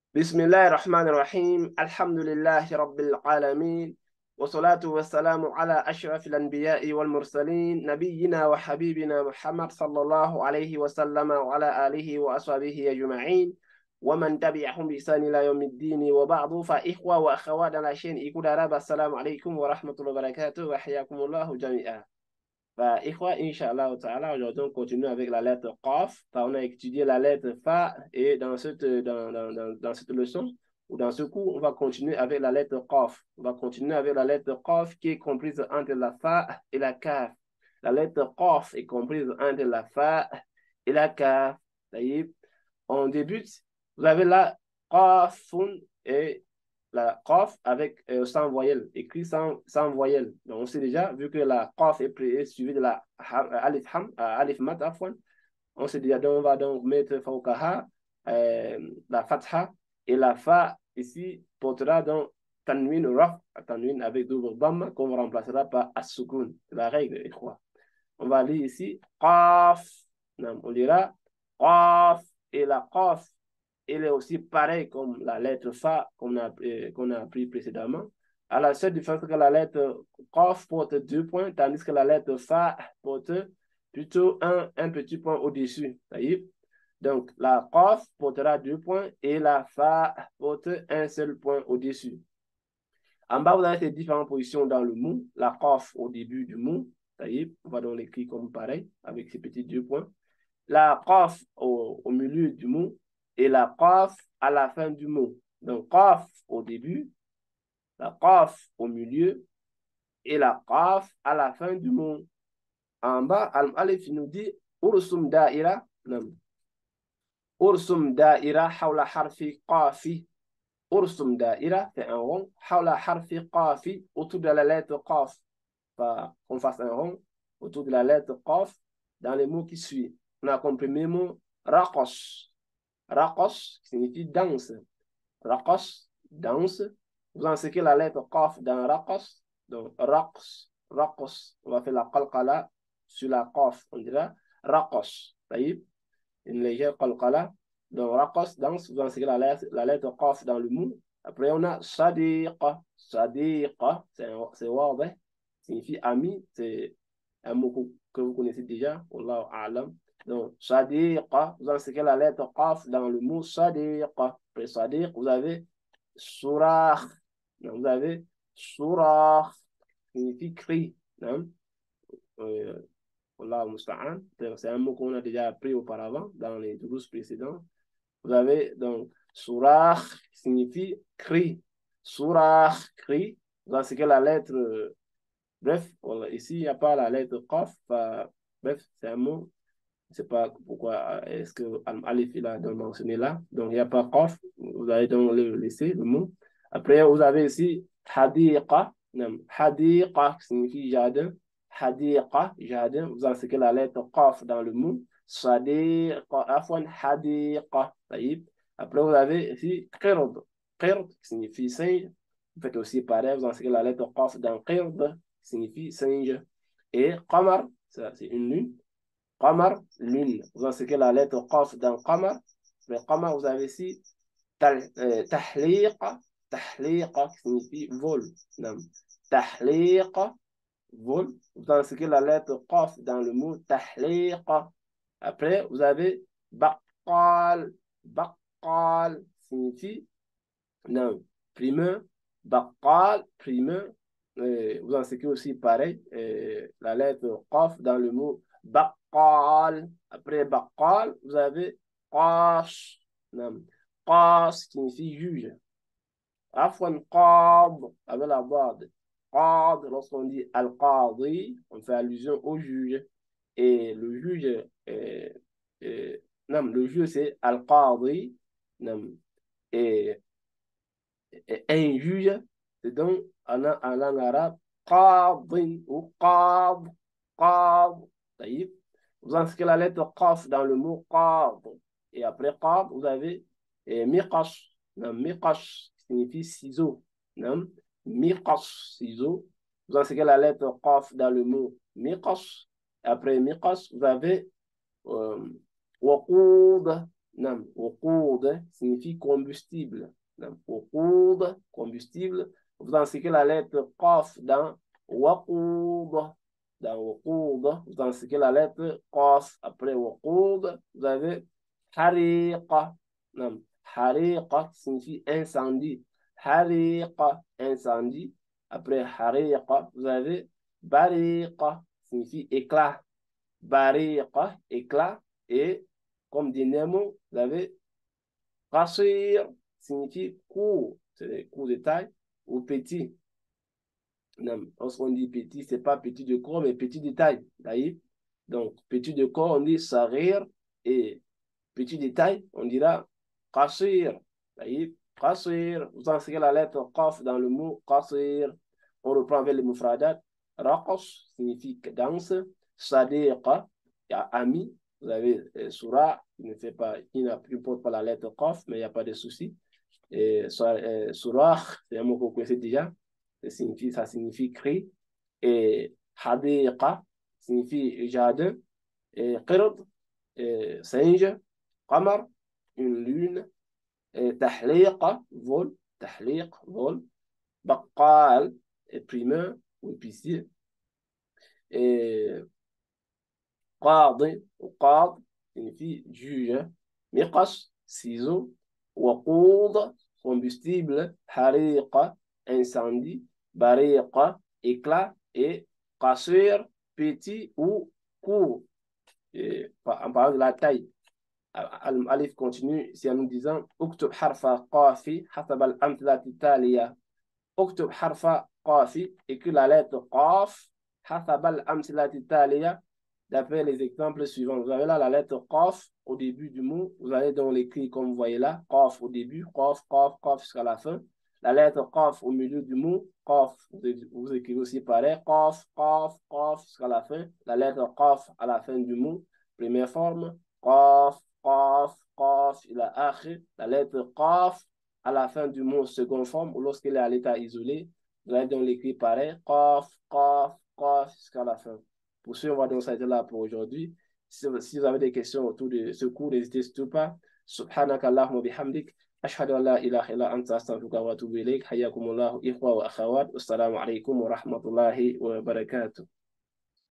بسم الله الرحمن الرحيم الحمد لله رب العالمين والصلاة والسلام على أشرف الأنبياء والمرسلين نبينا وحبيبنا محمد صلى الله عليه وسلم وعلى آله وأصحابه أجمعين ومن تبعهم بإحسان إلى يوم الدين وبعض فإخوة وأخوات على شين يقول رب السلام عليكم ورحمة الله وبركاته وحياكم الله جميعا. Bah, Ikhwa, Inch'Allah Ta'ala, aujourd'hui on continue avec la lettre Qaf. Bah, on a étudié la lettre Fa et dans cette leçon, ou dans ce cours, on va continuer avec la lettre Qaf. On va continuer avec la lettre Qaf qui est comprise entre la Fa et la Kaf. La lettre Qaf est comprise entre la Fa et la Kaf. On débute. Vous avez la Qafun et la Qaf avec sans voyelle, écrit sans voyelle. Donc, on sait déjà, vu que la Qaf est suivie de la Alif Mat, on sait déjà, donc on va donc mettre Fawkaha, la Fatha, et la Fa ici portera donc Tanwin Raf, Tanwin avec double Dhamma, qu'on remplacera par As-Sukun, la règle est quoi. On va lire ici Qaf, on dira Qaf, et la Qaf il est aussi pareil comme la lettre Fa qu'on a appris précédemment. À la seule différence que la lettre Qaf porte 2 points, tandis que la lettre Fa porte plutôt un petit point au-dessus. Donc, la Qaf portera 2 points et la Fa porte un seul point au-dessus. En bas, vous avez ces différentes positions dans le mot. La Qaf au début du mot. On va donc l'écrire comme pareil, avec ces petits 2 points. La Qaf au milieu du mot et la Qaf à la fin du mot. Donc, Qaf au début, la Qaf au milieu et la Qaf à la fin du mot. En bas, Al-Alif nous dit Ursum da'ira. Ursum da'ira hawla harfi qafi. Ursum da'ira, c'est un rond. Hawla harfi qafi, autour de la lettre Qaf. On fasse un rond autour de la lettre Qaf dans les mots qui suivent. On a comme premier mot Raqas. Raqas signifie danse. Raqas, danse. Vous inscrivez la lettre Qaf dans Raqas. Donc, Raqs, Raqas. On va faire la qalqala sur la Qaf. On dira Raqas. Une légère qalqala. Donc, Raqas, danse. Vous inscrivez la lettre Qaf dans le mot. Après, on a Sadiqa. Sadiqa, c'est word, signifie ami. C'est un mot que vous connaissez déjà. Wallahu a'lam. Donc, Sadiqa, vous inscrivez la lettre Qaf dans le mot Sadiqa. Après Sadiq, vous avez Surah. Vous avez Surah, qui signifie cri. Euh, Wallahu musta'an. C'est un mot qu'on a déjà appris auparavant dans les 12 précédents. Vous avez donc Surah, qui signifie cri. Surah, cri. Vous inscrivez la lettre. Bref, ici, il n'y a pas la lettre Qaf. Bref, c'est un mot. Je ne sais pas pourquoi est-ce que Alif il a donc mentionné là. Donc, il n'y a pas Qaf. Vous allez donc le laisser, le mot. Après, vous avez ici Hadiqa. Hadiqa qui signifie jardin. Hadiqa, jardin. Vous inscrivez la lettre Qaf dans le mot. Sadiqa, afwan, Hadiqa. Après, vous avez ici Qird. Qird qui signifie singe. Vous faites aussi pareil. Vous inscrivez la lettre Qaf dans Qird qui signifie singe. Et Qamar, c'est une lune. Qamar, lune. Vous inscrivez la lettre Qaf dans Qamar. Mais Qamar, vous avez ici Tahliqa. Tahliqa qui signifie vol. Tahliqa, vol. Vous inscrivez la lettre Qaf dans le mot Tahliqa. Après, vous avez Baqqal. Baqqal signifie primeur. Baqqal, primeur. Vous inscrivez aussi pareil la lettre Qaf dans le mot Baqqal. Après Baqqal, vous avez Qash. Qash signifie juge. Afwan Qad, avec la barre. Qad, lorsqu'on dit Al-Qadi, on fait allusion au juge. Et le juge, le juge c'est Al-Qadi. Et un juge, c'est donc en langue arabe, qadin ou qad. Vous inscrivez la lettre qaf dans le mot qad. Et après qad, vous avez miqash. Miqash signifie ciseau. Miqash, ciseau. Vous inscrivez la lettre qaf dans le mot miqash. Après miqash, vous avez waqoud. Nam, wuqud signifie combustible. Nam, wuqud, combustible. Vous inscrivez la lettre qaf dans waqud. Dans waqud, vous inscrivez la lettre qaf. Après waqud, vous avez hariqa. Nam, hariqa signifie incendie. Hariqa, incendie. Après hariqa, vous avez bariqa, signifie éclat. Bariqa, éclat. Et comme dit Nemo, vous avez qasir, signifie court, c'est court de taille, ou petit. Lorsqu'on dit petit, ce n'est pas petit de corps, mais petit de taille. Donc, petit de corps, on dit sarir, et petit de taille, on dira qasir. Qasir, vous inscrivez la lettre qaf dans le mot qasir. On reprend avec le mufradat. Raqas signifie danse. Sadiqa, ami. Vous avez Surah, qui ne porte pas la lettre qaf, mais il n'y a pas de souci. Surah, c'est un mot que vous connaissez déjà. Ça signifie cri. Et Hadiqa signifie jardin. Et Qird, singe. Qamar, une lune. Tahliqa, vol. Tahliq, vol. Baqqal, primeur ou épicier. Et قاضي وقاض signifie juge. Miqas, ciseau. Waqud, combustible. Hariqa, incendie. Bariqa, éclat. Et qasir, petit ou court. En parlant de la taille. Alif continue ici en nous disant Uktub harfa qafi hasab al-amthilati taliya. Uktub harfa qafi, écrit la lettre qaf hasab al-amthilati taliya, d'après les exemples suivants. Vous avez là la lettre qaf au début du mot. Vous allez donc l'écrire comme vous voyez là. Qaf au début, qaf, qaf, qaf jusqu'à la fin. La lettre qaf au milieu du mot. Qaf, vous écrivez aussi pareil. Qaf, qaf, qaf jusqu'à la fin. La lettre qaf à la fin du mot. Première forme. Qaf, qaf, qaf, il a akhir. La lettre qaf à la fin du mot seconde forme ou lorsqu'il est à l'état isolé. Vous allez donc l'écrire pareil. Qaf, qaf, qaf jusqu'à la fin. Pour ce, on va donc s'arrêter là pour aujourd'hui. Si vous avez des questions autour de ce cours, n'hésitez surtout pas. Subhanaka Allahumma bihamdik. Ashhadu an la ilaha illa anta astaghfiruka wa atubu ilayk. Hayyakumullahu ikhwa wa akhawat. Wassalamu alaikum wa rahmatullahi wa barakatuh.